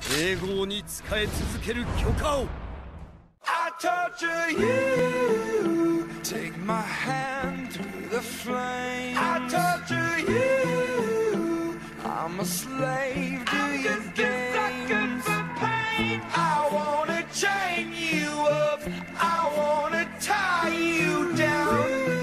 英語に使え続ける許可を。 I torture you, take my hand through the flame. I torture you, I'm a slave to your games. I wanna chain you up, I wanna tie you down.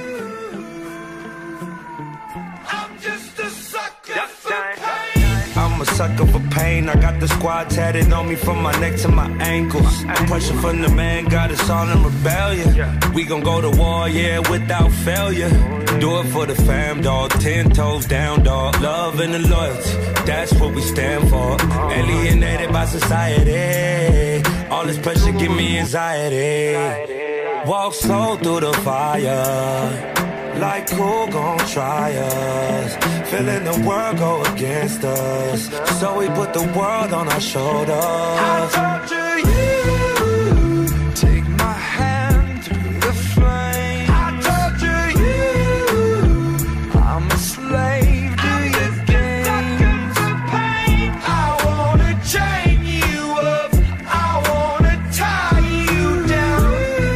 I'm just a sucker for pain. I'm a sucker for pain. I got the squad tatted on me from my neck to my ankles. The pressure from the man got us all in rebellion. We gon' go to war, yeah, without failure. Do it for the fam, dog. 10 toes down, dog. Love and the loyalty, that's what we stand for. Alienated by society. All this pressure give me anxiety. Walk slow through the fire. Like who gon' try us? Feeling the world go against us, so we put the world on our shoulders. I torture you, take my hand through the flame. I torture you, I'm a slave to your games. I wanna chain you up, I wanna tie you down.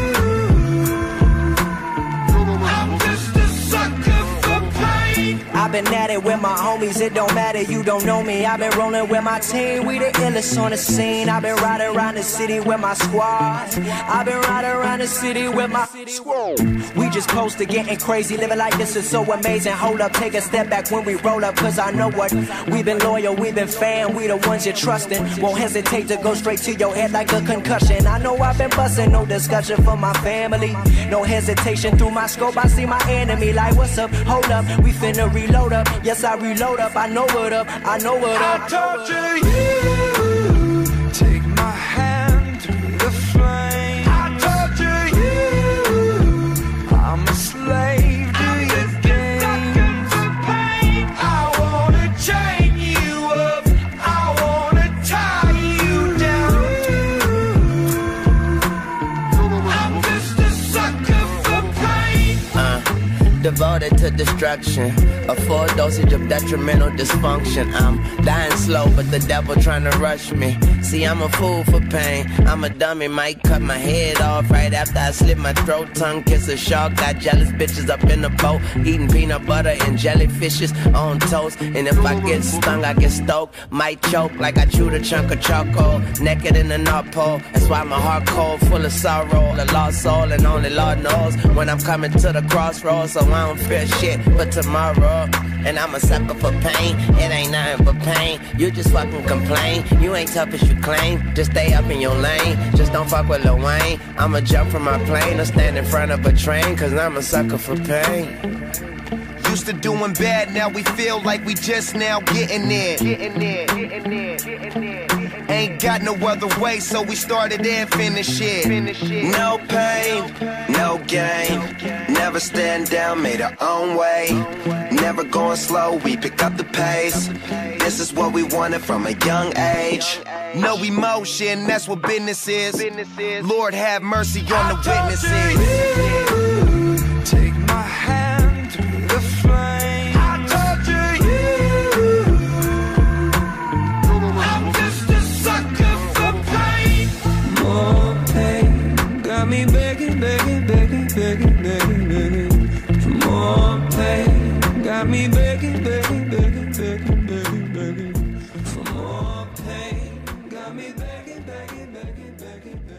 I'm just a sucker for pain. I've been at it with my homies, it don't matter, you don't know me. I've been rolling with my team, we the illest on the scene. I've been riding around the city with my squad. I've been riding around the city with my squad. We just close to getting crazy, living like this is so amazing. Hold up, take a step back when we roll up, cause I know what. We've been loyal, we've been fan, we the ones you're trusting. Won't hesitate to go straight to your head like a concussion. I know I've been busting, no discussion for my family. No hesitation through my scope, I see my enemy. Like what's up, hold up, we finna reload up. Yes, I reload up, I know what up, I know what up. I torture you, take my hand through the flame. I torture you, I'm a slave to your games. I wanna chain you up, I wanna tie you down. I'm just a sucker for pain. Devoted to destruction, a full dosage of detrimental dysfunction. I'm dying slow, but the devil trying to rush me. See, I'm a fool for pain. I'm a dummy, might cut my head off right after I slit my throat. Tongue kiss a shark, got jealous bitches up in the boat, eating peanut butter and jellyfishes on toast. And if I get stung, I get stoked, might choke like I chewed a chunk of charcoal. Naked in the North Pole, that's why my heart cold, full of sorrow. A lost soul, and only Lord knows when I'm coming to the crossroads. So I don't fear shit for tomorrow. And I'm a sucker for pain, it ain't nothing but pain. You just fucking complain, you ain't tough as you claim. Just stay up in your lane, just don't fuck with Lil Wayne. I'ma jump from my plane or stand in front of a train, cause I'm a sucker for pain. Used to doing bad, now we feel like we just now getting there. Ain't got no other way, so we started and finished it. No pain, no gain. Never stand down, made our own way. Never going slow, we pick up the pace. This is what we wanted from a young age. No emotion, that's what business is. Lord have mercy on the witnesses. Take my hand through the flame. I torture you, I'm just a sucker for pain. More pain, got me begging, begging, begging, begging, begging, begging for more pain. Got me begging, begging, begging, begging, begging, begging for more pain. Got me begging, begging, begging, begging, begging.